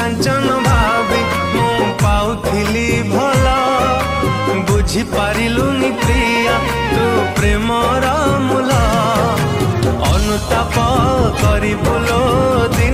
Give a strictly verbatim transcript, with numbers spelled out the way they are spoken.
कांचन भाभी मु पाउथिली भला बुझी पारिलुनी प्रिया तू प्रेमर मूल अनुताप करी बुलो दिन